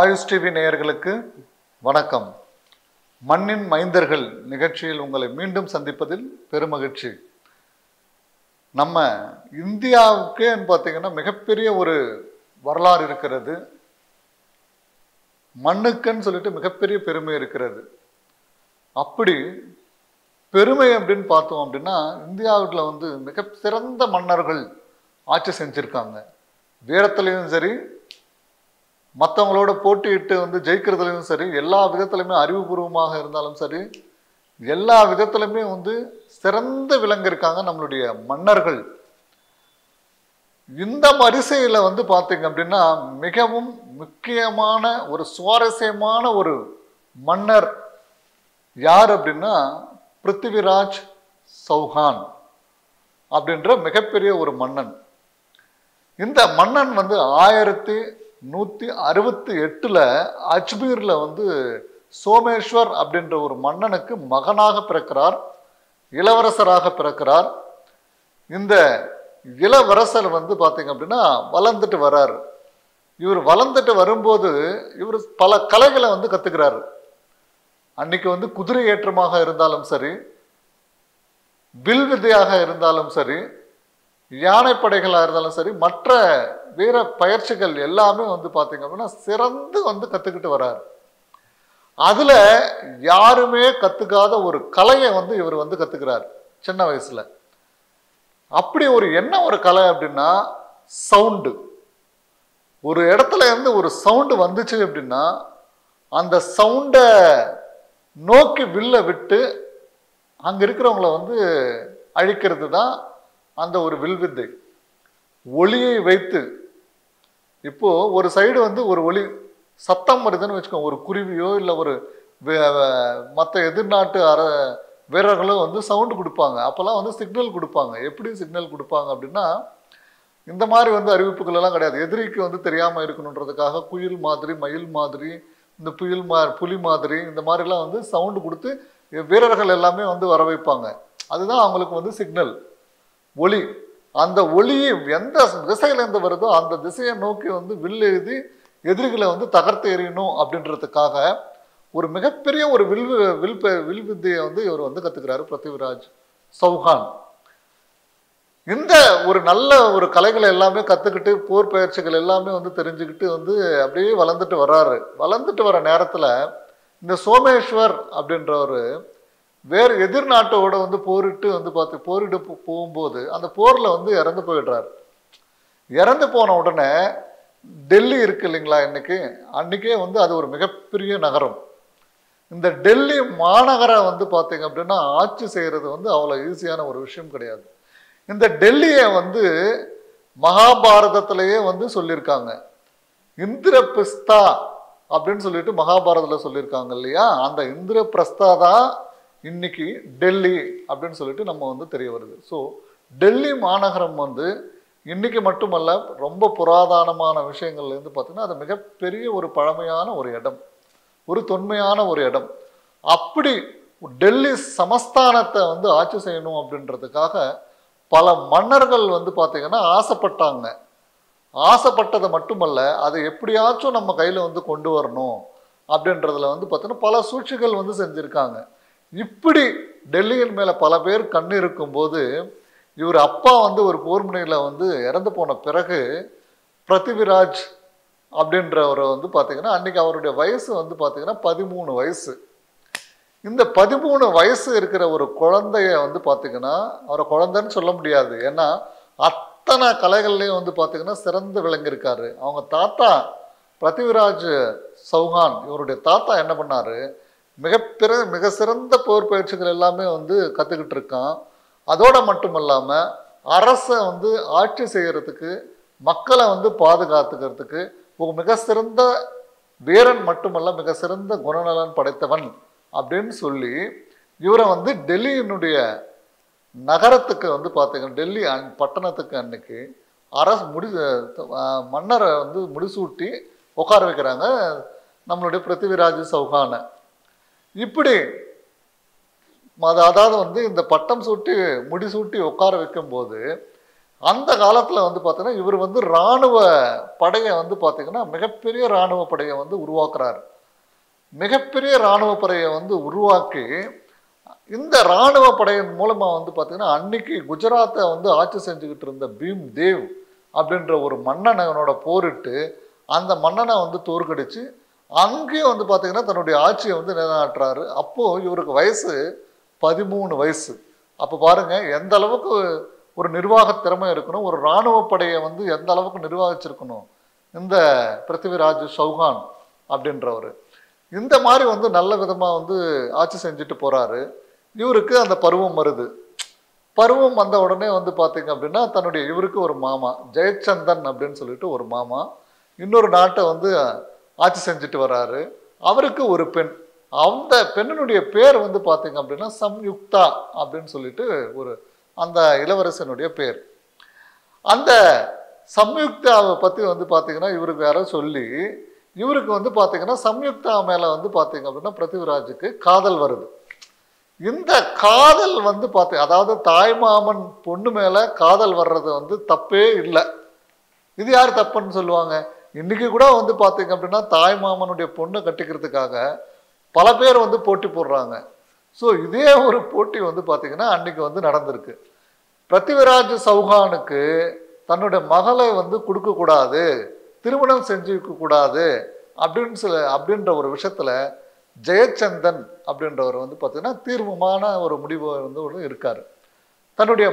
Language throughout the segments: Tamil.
ஆயுஷ் டிவி நேயர்களுக்கு வணக்கம். மண்ணின் மைந்தர்கள் நிகழ்ச்சியில் உங்களை மீண்டும் சந்திப்பதில் பெருமகிழ்ச்சி. நம்ம இந்தியாவுக்கே பார்த்தீங்கன்னா மிகப்பெரிய ஒரு வரலாறு இருக்கிறது. மண்ணுக்குன்னு சொல்லிட்டு மிகப்பெரிய பெருமை இருக்கிறது. அப்படி பெருமை அப்படின்னு பார்த்தோம் அப்படின்னா இந்தியாவில் மிக சிறந்த மன்னர்கள் ஆட்சி செஞ்சுருக்காங்க. வீரத்துலேயும் சரி, மற்றவங்களோட போட்டியிட்டு ஜெயிக்கிறதுலையும் சரி, எல்லா விதத்துலையுமே அறிவுபூர்வமாக இருந்தாலும் சரி, எல்லா விதத்துலையுமே சிறந்து விளங்கியிருக்காங்க நம்மளுடைய மன்னர்கள். இந்த வரிசையில் பார்த்தீங்க அப்படின்னா மிகவும் முக்கியமான ஒரு சுவாரஸ்யமான ஒரு மன்னர் யார் அப்படின்னா பிருத்திவிராஜ் சௌஹான் அப்படின்ற மிகப்பெரிய ஒரு மன்னன். இந்த மன்னன் 1168 அஜ்மீர்ல சோமேஸ்வர் அப்படின்ற ஒரு மன்னனுக்கு மகனாக பிறக்கிறார், இளவரசராக பிறக்கிறார். இந்த இளவரசர் பார்த்தீங்க அப்படின்னா வளர்ந்துட்டு வர்றாரு. இவர் வளர்ந்துட்டு வரும்போது இவர் பல கலைகளை கத்துக்கிறாரு. அன்னைக்கு குதிரை ஏற்றமாக இருந்தாலும் சரி, வில் வித்தையாக இருந்தாலும் சரி, யானைப்படைகளாக இருந்தாலும் சரி, மற்ற வீர பயிற்சிகள் எல்லாமே பார்த்தீங்க அப்படின்னா சிறந்து கற்றுக்கிட்டு வர்றார். அதில் யாருமே கற்றுக்காத ஒரு கலையை இவர் கற்றுக்கிறார் சின்ன வயசில். அப்படி என்ன ஒரு கலை அப்படின்னா சவுண்டு. ஒரு இடத்துல ஒரு சவுண்டு வந்துச்சு அப்படின்னா அந்த சவுண்டை நோக்கி வில்ல விட்டு அங்கே இருக்கிறவங்கள அழிக்கிறது தான் அந்த ஒரு வில்வித்தை. ஒளியை வைத்து இப்போ ஒரு சைடு ஒரு ஒளி சத்தம் வருதுன்னு வச்சுக்கோங்க, ஒரு குருவியோ இல்லை ஒரு மற்ற எதிர்நாட்டு வீரர்களும் சவுண்டு கொடுப்பாங்க. அப்போல்லாம் சிக்னல் கொடுப்பாங்க. எப்படி சிக்னல் கொடுப்பாங்க அப்படின்னா இந்த மாதிரி அறிவிப்புகள் எல்லாம் கிடையாது. எதிரிக்கு தெரியாமல் இருக்கணுன்றதுக்காக குயில் மாதிரி, மயில் மாதிரி, இந்த புலி மாதிரி இந்த மாதிரிலாம் சவுண்டு கொடுத்து வீரர்கள் எல்லாமே வர வைப்பாங்க. அதுதான் அவங்களுக்கு சிக்னல், ஒளி. அந்த ஒளி எந்த திசையிலேருந்து வருதோ அந்த திசையை நோக்கி வில் எழுதி எதிரிகளை தகர்த்து எறியணும் அப்படின்றதுக்காக ஒரு மிகப்பெரிய ஒரு வில் வித்தையை இவர் கற்றுக்கிறாரு பிருத்திவிராஜ் சௌஹான். இந்த ஒரு நல்ல ஒரு கலைகளை எல்லாமே கற்றுக்கிட்டு போர் பயிற்சிகள் எல்லாமே தெரிஞ்சுக்கிட்டு அப்படியே வளர்ந்துட்டு வர்றாரு. வளர்ந்துட்டு வர நேரத்தில் இந்த சோமேஸ்வர் அப்படின்றவர் வேறு எதிர்நாட்டோட போரிட்டு போரிட்டு போகும்போது அந்த போரில் இறந்து போயிடுறாரு. இறந்து போன உடனே டெல்லி இருக்கு இல்லைங்களா, அன்னைக்கே அது ஒரு மிகப்பெரிய நகரம். இந்த டெல்லி மாநகரை பார்த்தீங்க அப்படின்னா ஆட்சி செய்கிறது அவ்வளோ ஈஸியான ஒரு விஷயம் கிடையாது. இந்த டெல்லியை மகாபாரதத்திலேயே சொல்லியிருக்காங்க. இந்திரபிரஸ்தா அப்படின்னு சொல்லிட்டு மகாபாரதத்தில் சொல்லியிருக்காங்க இல்லையா, அந்த இந்திரபிரஸ்தா தான் இன்னைக்கு டெல்லி அப்படின்னு சொல்லிட்டு நம்ம தெரிய வருது. ஸோ டெல்லி மாநகரம் இன்னைக்கு மட்டுமல்ல, ரொம்ப புராதனமான விஷயங்கள்லேருந்து பார்த்தீங்கன்னா அது மிகப்பெரிய ஒரு பழமையான ஒரு இடம், ஒரு தொன்மையான ஒரு இடம். அப்படி டெல்லி சமஸ்தானத்தை ஆட்சி செய்யணும் அப்படின்றதுக்காக பல மன்னர்கள் பார்த்தீங்கன்னா ஆசைப்பட்டாங்க. ஆசைப்பட்டதை மட்டுமல்ல, அதை எப்படியாச்சும் நம்ம கையில் கொண்டு வரணும் அப்படின்றதுல பார்த்தீங்கன்னா பல சூழ்ச்சிகள் செஞ்சுருக்காங்க. இப்படி டெல்லியின் மேலே பல பேர் கண்ணு இருக்கும்போது இவர் அப்பா ஒரு போர் முனையில் இறந்து போன பிறகு பிருத்திவிராஜ் அப்படின்றவர் பார்த்தீங்கன்னா அன்றைக்கி அவருடைய வயசு பார்த்தீங்கன்னா 13 வயசு. இந்த 13 வயசு இருக்கிற ஒரு குழந்தைய பார்த்தீங்கன்னா அவரை குழந்தைன்னு சொல்ல முடியாது. ஏன்னா அத்தனை கலைகள்லையும் பார்த்தீங்கன்னா சிறந்து விளங்கியிருக்காரு. அவங்க தாத்தா பிருத்திவிராஜ் சௌஹான், இவருடைய தாத்தா என்ன பண்ணார், மிக சிறந்த போர் பயிற்சிகள் எல்லாமே கற்றுக்கிட்டு இருக்கான். அதோடு மட்டும் இல்லாமல் அரசை ஆட்சி செய்கிறதுக்கு, மக்களை பாதுகாத்துக்கிறதுக்கு ஒரு மிக சிறந்த வீரன் மட்டுமல்ல, மிக சிறந்த குணநலன் படைத்தவன் அப்படின்னு சொல்லி இவரை டெல்லியினுடைய நகரத்துக்கு பார்த்தீங்கன்னா டெல்லி பட்டணத்துக்கு அன்னைக்கு மன்னரை முடிசூட்டி உட்கார வைக்கிறாங்க நம்மளுடைய பிருத்திவிராஜ் சௌஹானை. இப்படி அதாவது இந்த பட்டம் சூட்டி முடிசூட்டி உட்கார வைக்கும்போது அந்த காலத்தில் வந்து பார்த்தீங்கன்னா இவர் வந்து இராணுவ படையை வந்து பார்த்தீங்கன்னா மிகப்பெரிய இராணுவ படையை வந்து உருவாக்குறாரு. மிகப்பெரிய இராணுவ படையை வந்து உருவாக்கி இந்த இராணுவ படையின் மூலமாக வந்து பார்த்தீங்கன்னா அன்னைக்கு குஜராத்தை வந்து ஆட்சி செஞ்சுக்கிட்டு இருந்த பீம் தேவ் அப்படின்ற ஒரு மன்னனோட போரிட்டு அந்த மன்னனை வந்து தோற்கடிச்சு அங்கேயும் வந்து பார்த்தீங்கன்னா தன்னுடைய ஆட்சியை வந்து நிலைநாட்டுறாரு. அப்போது இவருக்கு வயசு 13 வயசு. அப்போ பாருங்க எந்த அளவுக்கு ஒரு நிர்வாக திறமை இருக்கணும், ஒரு இராணுவ படையை வந்து எந்த அளவுக்கு நிர்வகிச்சிருக்கணும் இந்த பிருத்திவிராஜ் சௌஹான் அப்படின்றவர். இந்த மாதிரி வந்து நல்ல விதமாக வந்து ஆட்சி செஞ்சுட்டு போகிறாரு. இவருக்கு அந்த பருவம் வருது. பருவம் வந்த உடனே வந்து பார்த்தீங்க அப்படின்னா தன்னுடைய இவருக்கு ஒரு மாமா ஜெயச்சந்தன் அப்படின்னு சொல்லிட்டு ஒரு மாமா இன்னொரு நாட்டை வந்து ஆட்சி செஞ்சுட்டு வர்றாரு. அவருக்கு ஒரு பெண். அந்த பெண்ணினுடைய பேர் வந்து பார்த்தீங்க அப்படின்னா சம்யுக்தா அப்படின்னு சொல்லிட்டு ஒரு அந்த இளவரசனுடைய பேர். அந்த சம்யுக்தாவை பற்றி வந்து பார்த்தீங்கன்னா இவருக்கு யாரோ சொல்லி இவருக்கு வந்து பார்த்தீங்கன்னா சம்யுக்தா மேலே வந்து பார்த்தீங்க அப்படின்னா பிருத்திவிராஜுக்கு காதல் வருது. இந்த காதல் வந்து அதாவது தாய்மாமன் பொண்ணு மேலே காதல் வர்றது வந்து தப்பே இல்லை. இது யார் தப்புன்னு சொல்லுவாங்க? இன்னைக்கு கூட வந்து பார்த்தீங்க அப்படின்னா தாய்மாமனுடைய பொண்ணை கட்டிக்கிறதுக்காக பல பேர் வந்து போட்டி போடுறாங்க. ஸோ இதே ஒரு போட்டி வந்து பார்த்தீங்கன்னா அன்னைக்கு வந்து நடந்திருக்கு. பிருத்திவிராஜ் சௌஹானுக்கு தன்னுடைய மகளை வந்து கொடுக்கக்கூடாது, திருமணம் செஞ்சுக்க கூடாது அப்படின்ற ஒரு விஷயத்துல ஜெயச்சந்தன் அப்படின்றவர் வந்து பார்த்தீங்கன்னா தீர்மானமான ஒரு முடிவு வந்து ஒன்று இருக்காரு. தன்னுடைய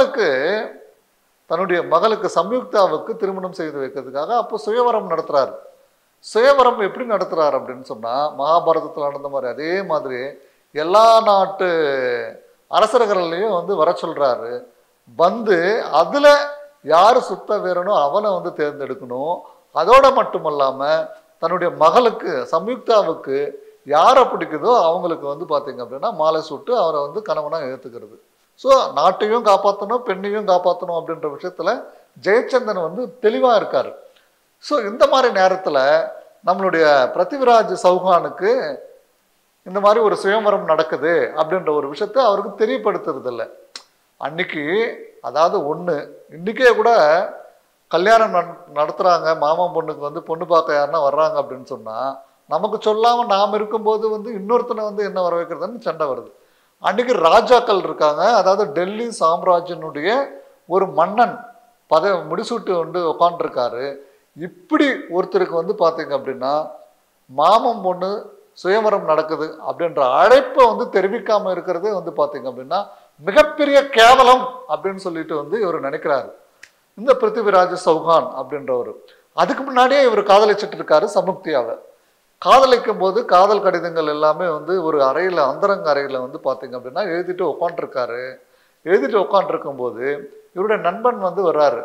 மகளுக்கு சம்யுக்தாவுக்கு திருமணம் செய்து வைக்கிறதுக்காக அப்போ சுயவரம் நடத்துறாரு. சுயவரம் எப்படி நடத்துறாரு அப்படின்னு சொன்னா மகாபாரதத்தில் நடந்த மாதிரி அதே மாதிரி எல்லா நாட்டு அரசர்களையும் வந்து வர சொல்றாரு. வந்து அதுல யாரு சுத்த வீரனோ அவனை வந்து தேர்ந்தெடுக்கணும். அதோட மட்டுமல்லாம தன்னுடைய மகளுக்கு சம்யுக்தாவுக்கு யாரை பிடிக்குதோ அவங்களுக்கு வந்து பார்த்தீங்க அப்படின்னா மாலை சுட்டு அவரை வந்து கணவனாக ஏற்றுக்கிறது. ஸோ நாட்டையும் காப்பாற்றணும், பெண்ணையும் காப்பாற்றணும் அப்படின்ற விஷயத்துல ஜெயச்சந்தன் வந்து தெளிவாக இருக்காரு. ஸோ இந்த மாதிரி நேரத்தில் நம்மளுடைய பிருத்திவிராஜ் சௌஹானுக்கு இந்த மாதிரி ஒரு சுயம்வரம் நடக்குது அப்படின்ற ஒரு விஷயத்த அவருக்கு தெரியப்படுத்துறது இல்லை. அன்னைக்கு அதாவது இன்னைக்கே கூட கல்யாணம் நடத்துகிறாங்க, மாமன் பொண்ணுக்கு வந்து பொண்ணு பார்க்க யாருன்னா வர்றாங்க அப்படின்னு சொன்னால் நமக்கு சொல்லாமல் நாம் இருக்கும்போது வந்து இன்னொருத்தனை வந்து என்ன வர வைக்கிறதுன்னு சண்டை வருது. அன்னைக்கு ராஜாக்கள் இருக்காங்க. அதாவது டெல்லி சாம்ராஜ்யனுடைய ஒரு மன்னன் முடிசூட்டு வந்து உட்காந்துருக்காரு. இப்படி ஒருத்தருக்கு வந்து பார்த்தீங்க அப்படின்னா மாமன் பொண்ணு சுயமரம் நடக்குது அப்படின்ற அழைப்பை வந்து தெரிவிக்காமல் இருக்கிறதே வந்து பார்த்தீங்க அப்படின்னா மிகப்பெரிய கேவலம் அப்படின்னு சொல்லிட்டு வந்து இவர் நினைக்கிறாரு இந்த பிருத்திவிராஜ் சௌஹான் அப்படின்றவர். அதுக்கு முன்னாடியே இவர் காதலிச்சுட்டு இருக்காரு சமுக்தியாவை. காதலிக்கும் போது காதல் கடிதங்கள் எல்லாமே வந்து ஒரு அறையில் அந்தரங்க அறையில் வந்து பார்த்தீங்க அப்படின்னா எழுதிட்டு உட்காந்துருக்காரு. எழுதிட்டு உட்காந்துருக்கும் போது இவருடைய நண்பன் வந்து வர்றாரு.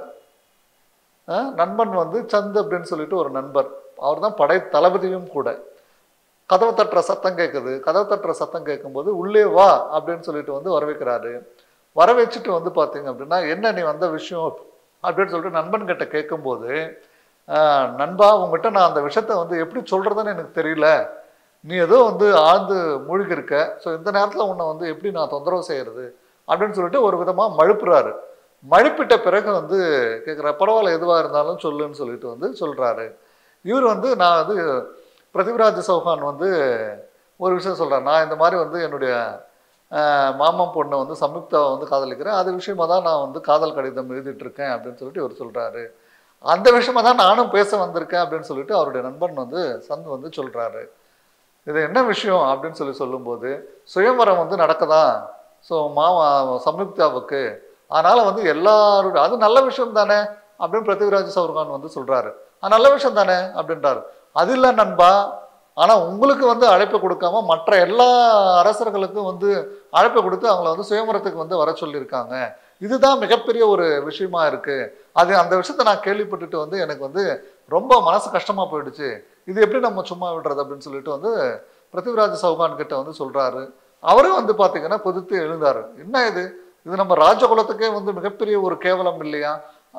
நண்பன் வந்து சந்து அப்படின்னு சொல்லிட்டு ஒரு நண்பர், அவர் தான் படை தளபதியும் கூட. கதவு தட்டுற சத்தம் கேட்குது. கதவு தட்டுற சத்தம் கேட்கும்போது உள்ளே வா அப்படின்னு சொல்லிட்டு வந்து வர வைக்கிறாரு. வர வச்சுட்டு வந்து பார்த்தீங்க அப்படின்னா என்ன நீ வந்த விஷயம் அப்படின்னு சொல்லிட்டு நண்பன் கிட்ட கேட்கும்போது, நண்பா உங்ககிட்ட நான் அந்த விஷயத்த வந்து எப்படி சொல்றதுன்னு எனக்கு தெரியல, நீ ஏதோ வந்து ஆழ்ந்து மூழ்கி இருக்க, ஸோ இந்த நேரத்தில் உன்னை வந்து எப்படி நான் தொந்தரவு செய்யறது அப்படின்னு சொல்லிட்டு ஒரு விதமாக மழுப்புறாரு. மழுப்பிட்ட பிறகு வந்து கேட்குற பரவாயில்ல எதுவாக இருந்தாலும் சொல்லுன்னு சொல்லிட்டு வந்து சொல்றாரு. இவர் வந்து நான் வந்து பிருத்திவிராஜ் சௌஹான் வந்து ஒரு விஷயம் சொல்கிறார். நான் இந்த மாதிரி வந்து என்னுடைய மாமன் பொண்ணை வந்து சம்யுக்தாவை வந்து காதலிக்கிறேன், அது விஷயமா தான் நான் வந்து காதல் கடிதம் எழுதிட்டு இருக்கேன் அப்படின்னு சொல்லிட்டு இவர் சொல்கிறாரு. அந்த விஷயமா தான் நானும் பேச வந்திருக்கேன் அப்படின்னு சொல்லிட்டு அவருடைய நண்பன் வந்து சந்து வந்து சொல்கிறாரு. இது என்ன விஷயம் அப்படின்னு சொல்லும்போது சுயம்வரம் வந்து நடக்குதான் ஸோ சம்யுக்தாவுக்கு, அதனால் வந்து எல்லாருடைய அது நல்ல விஷயம் தானே அப்படின்னு பிருத்திவிராஜ் சௌஹான் வந்து சொல்கிறாரு. அது நல்ல விஷயம் தானே அப்படின்றாரு. அது இல்லை நண்பா, ஆனால் உங்களுக்கு வந்து அழைப்பு கொடுக்காம மற்ற எல்லா அரசர்களுக்கும் வந்து அழைப்பு கொடுத்து அவங்கள வந்து சுயமரத்துக்கு வந்து வர சொல்லியிருக்காங்க. இதுதான் மிகப்பெரிய ஒரு விஷயமா இருக்கு. அந்த விஷயத்த நான் கேள்விப்பட்டுட்டு வந்து எனக்கு வந்து ரொம்ப மனசு கஷ்டமா போயிடுச்சு. இது எப்படி நம்ம சும்மா விடுறது அப்படின்னு சொல்லிட்டு வந்து பிருத்திவிராஜ் சௌஹான் கிட்ட வந்து சொல்றாரு. அவரும் வந்து பாத்தீங்கன்னா கொதித்து எழுந்தாரு. என்ன இது நம்ம ராஜகுலத்துக்கே வந்து மிகப்பெரிய ஒரு கேவலம் இல்லையா?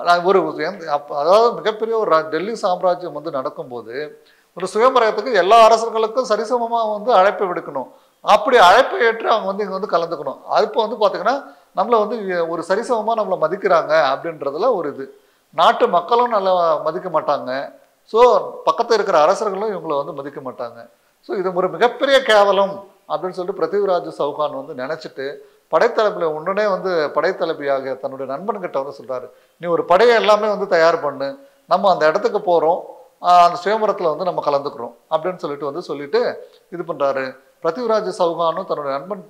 அதாவது மிகப்பெரிய ஒரு டெல்லி சாம்ராஜ்யம் வந்து நடக்கும்போது ஒரு சுயமரத்துக்கு எல்லா அரசர்களுக்கும் சரிசமமாக வந்து அழைப்பு விடுக்கணும். அப்படி அழைப்பை ஏற்று அவங்க வந்து இங்கே வந்து கலந்துக்கணும். அப்போ வந்து பார்த்தீங்கன்னா நம்மளை வந்து ஒரு சரிசமமாக நம்மளை மதிக்கிறாங்க அப்படின்றதுல ஒரு இது. நாட்டு மக்களும் நல்லா மதிக்க மாட்டாங்க. ஸோ பக்கத்தில் இருக்கிற அரசர்களும் இவங்களை வந்து மதிக்க மாட்டாங்க. ஸோ இது ஒரு மிகப்பெரிய கேவலம் அப்படின்னு சொல்லிட்டு பிருத்திவிராஜ் சௌகான் வந்து நினச்சிட்டு படைத்தளபதியில் உடனே வந்து படைத்தளபதியாக தன்னுடைய நண்பன்கிட்ட வந்து சொல்கிறாரு, நீ ஒரு படையை எல்லாமே வந்து தயார் பண்ணு, நம்ம அந்த இடத்துக்கு போகிறோம், அந்த சுயம்பரத்தில் வந்து நம்ம கலந்துக்கிறோம் அப்படின்னு சொல்லிட்டு இது பண்ணுறாரு. பிருத்திவிராஜ் சௌகானும் தன்னுடைய நண்பன்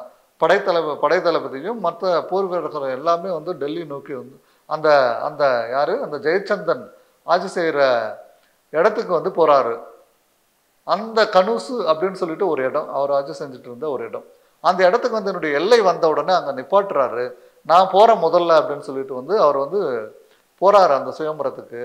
படைத்தளபதியும் மற்ற போர் வீரர்கள் எல்லாமே வந்து டெல்லி நோக்கி வந்து அந்த அந்த யாரு அந்த ஜெயச்சந்தன் ஆட்சி செய்கிற இடத்துக்கு வந்து போகிறாரு. அந்த கனுசு அப்படின்னு சொல்லிட்டு ஒரு இடம், அவர் ஆட்சி செஞ்சுட்டு இருந்த ஒரு இடம். அந்த இடத்துக்கு வந்து என்னுடைய எல்லை வந்த உடனே அங்கே நிப்பாட்டுறாரு. நான் போகிறேன் முதல்ல அப்படின்னு சொல்லிட்டு வந்து அவர் வந்து போகிறாரு அந்த சுயம்பரத்துக்கு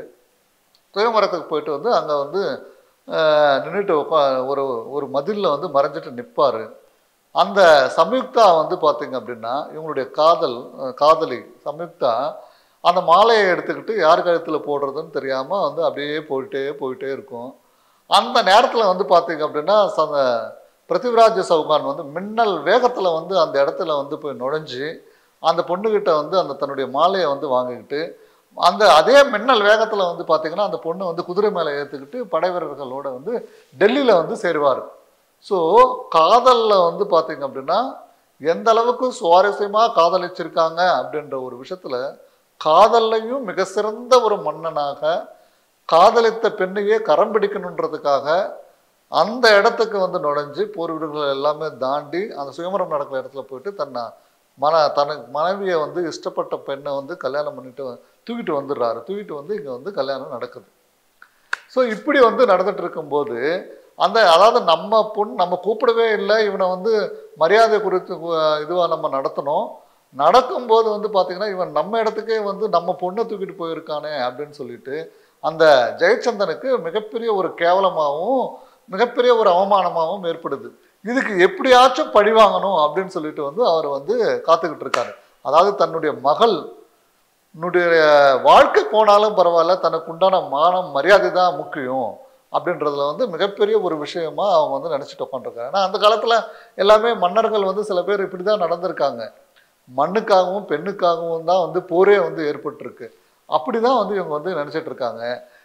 போயிட்டு வந்து அங்கே வந்து நின்றுட்டு ஒரு ஒரு மதிலில் வந்து மறைஞ்சிட்டு நிற்பார். அந்த சம்யுக்தா வந்து பார்த்தீங்க அப்படின்னா இவங்களுடைய காதலி சம்யுக்தா அந்த மாலையை எடுத்துக்கிட்டு யார் கழுத்தில் போடுறதுன்னு தெரியாமல் வந்து அப்படியே போயிட்டே இருக்கும். அந்த நேரத்தில் வந்து பார்த்தீங்க அப்படின்னா அந்த பிருத்திவிராஜ் சௌகான் வந்து மின்னல் வேகத்தில் வந்து அந்த இடத்துல வந்து போய் நுழைஞ்சு அந்த பொண்ணுக்கிட்ட வந்து அந்த தன்னுடைய மாலையை வந்து வாங்கிக்கிட்டு அந்த அதே மின்னல் வேகத்தில் வந்து பார்த்தீங்கன்னா அந்த பொண்ணு வந்து குதிரை மேலே ஏற்றுக்கிட்டு படை வீரர்களோட வந்து டெல்லியில் வந்து சேருவார். ஸோ காதலில் வந்து பார்த்தீங்க அப்படின்னா எந்த அளவுக்கு சுவாரஸ்யமாக காதலிச்சிருக்காங்க அப்படின்ற ஒரு விஷயத்தில் காதல்லையும் மிக சிறந்த ஒரு மன்னனாக காதலித்த பெண்ணையே கரம் பிடிக்கணுன்றதுக்காக அந்த இடத்துக்கு வந்து நுழைஞ்சு போர் வீரர்கள் எல்லாமே தாண்டி அந்த சுயம்பரம் நடக்கிற இடத்துல போயிட்டு தனக்கு மனைவியை வந்து இஷ்டப்பட்ட பெண்ணை வந்து கல்யாணம் பண்ணிட்டு தூக்கிட்டு வந்துடுறாரு. தூக்கிட்டு வந்து இங்கே வந்து கல்யாணம் நடக்குது. ஸோ இப்படி வந்து நடந்துட்டு இருக்கும்போது அதாவது நம்ம கூப்பிடவே இல்லை, இவனை வந்து மரியாதை குறித்து இதுவாக நம்ம நடக்கும்போது வந்து பார்த்தீங்கன்னா இவன் நம்ம இடத்துக்கே வந்து நம்ம பொண்ணை தூக்கிட்டு போயிருக்கானே அப்படின்னு சொல்லிட்டு அந்த ஜெயச்சந்தனுக்கு மிகப்பெரிய ஒரு கேவலமாகவும் மிகப்பெரிய ஒரு அவமானமாகவும் ஏற்படுது. இதுக்கு எப்படியாச்சும் பழி வாங்கணும் அப்படின்னு சொல்லிட்டு வந்து அவர் வந்து காத்துக்கிட்டு இருக்காரு. அதாவது தன்னுடைய வாழ்க்கை போனாலும் பரவாயில்ல, தனக்கு உண்டான மானம் மரியாதை தான் முக்கியம் அப்படின்றதுல வந்து மிகப்பெரிய ஒரு விஷயமா அவங்க வந்து நினச்சிட்டு உட்காந்துருக்காங்க. ஏன்னா அந்த காலத்தில் எல்லாமே மன்னர்கள் வந்து சில பேர் இப்படி தான் நடந்திருக்காங்க. மண்ணுக்காகவும் பெண்ணுக்காகவும் தான் வந்து போரே வந்து ஏற்பட்டிருக்கு. அப்படி தான் வந்து இவங்க வந்து நினச்சிட்டு இருக்காங்க.